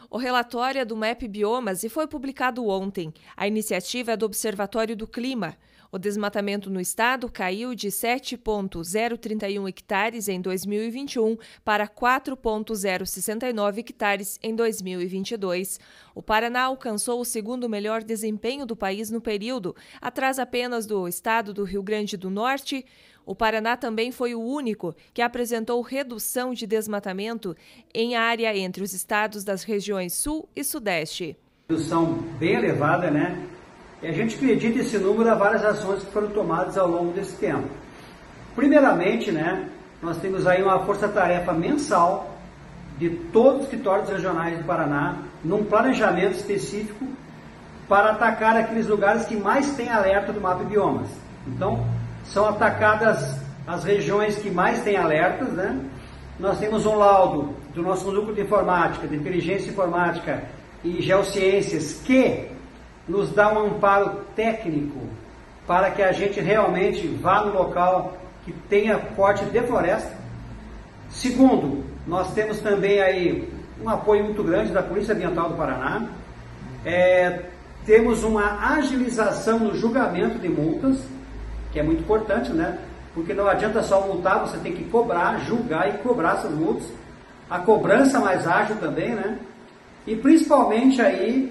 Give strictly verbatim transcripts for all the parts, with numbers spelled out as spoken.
O relatório é do M A P Biomas e foi publicado ontem. A iniciativa é do Observatório do Clima. O desmatamento no estado caiu de sete vírgula zero trinta e um hectares em dois mil e vinte e um para quatro vírgula zero sessenta e nove hectares em dois mil e vinte e dois. O Paraná alcançou o segundo melhor desempenho do país no período, atrás apenas do estado do Rio Grande do Norte. O Paraná também foi o único que apresentou redução de desmatamento em área entre os estados das regiões Sul e Sudeste. Redução bem elevada, né? E a gente acredita esse número a várias ações que foram tomadas ao longo desse tempo. Primeiramente, né, nós temos aí uma força-tarefa mensal de todos os escritórios regionais do Paraná, num planejamento específico para atacar aqueles lugares que mais têm alerta do M A P Biomas. Então, são atacadas as regiões que mais têm alertas, né? Nós temos um laudo do nosso núcleo de informática, de inteligência informática e geociências que nos dá um amparo técnico para que a gente realmente vá no local que tenha corte de floresta. Segundo, nós temos também aí um apoio muito grande da Polícia Ambiental do Paraná. É, temos uma agilização no julgamento de multas, que é muito importante, né? Porque não adianta só multar, você tem que cobrar, julgar e cobrar essas multas. A cobrança mais ágil também, né? E principalmente aí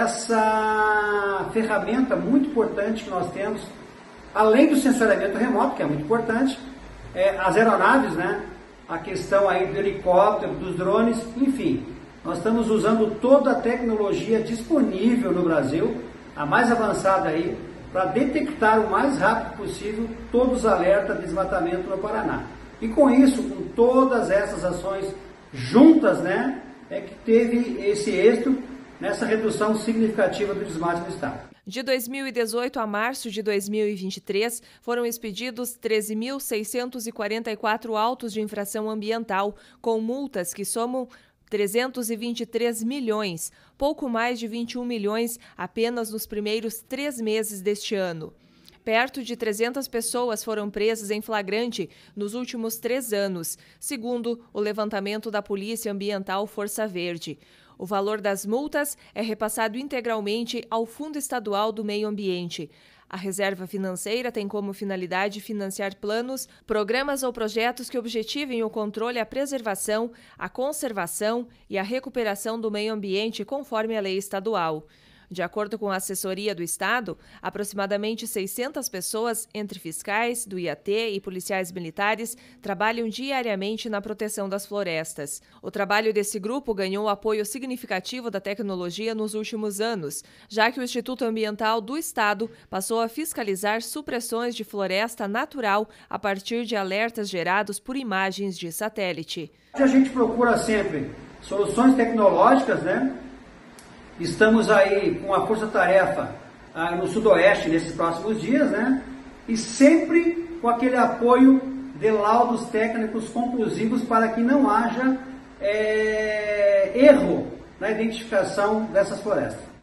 essa ferramenta muito importante que nós temos, além do sensoriamento remoto, que é muito importante, é, as aeronaves, né? A questão aí do helicóptero, dos drones, enfim. Nós estamos usando toda a tecnologia disponível no Brasil, a mais avançada aí, para detectar o mais rápido possível todos os alertas de desmatamento no Paraná. E com isso, com todas essas ações juntas, né, é que teve esse êxito nessa redução significativa do desmate no estado. De dois mil e dezoito a março de dois mil e vinte e três, foram expedidos treze mil seiscentos e quarenta e quatro autos de infração ambiental, com multas que somam trezentos e vinte e três milhões, pouco mais de vinte e um milhões apenas nos primeiros três meses deste ano. Perto de trezentas pessoas foram presas em flagrante nos últimos três anos, segundo o levantamento da Polícia Ambiental Força Verde. O valor das multas é repassado integralmente ao Fundo Estadual do Meio Ambiente. A reserva financeira tem como finalidade financiar planos, programas ou projetos que objetivem o controle, a preservação, a conservação e a recuperação do meio ambiente conforme a lei estadual. De acordo com a assessoria do Estado, aproximadamente seiscentas pessoas, entre fiscais, do I A T e policiais militares, trabalham diariamente na proteção das florestas. O trabalho desse grupo ganhou apoio significativo da tecnologia nos últimos anos, já que o Instituto Ambiental do Estado passou a fiscalizar supressões de floresta natural a partir de alertas gerados por imagens de satélite. A gente procura sempre soluções tecnológicas, né? Estamos aí com a força-tarefa ah, no Sudoeste nesses próximos dias, né? E sempre com aquele apoio de laudos técnicos conclusivos para que não haja é, erro na identificação dessas florestas.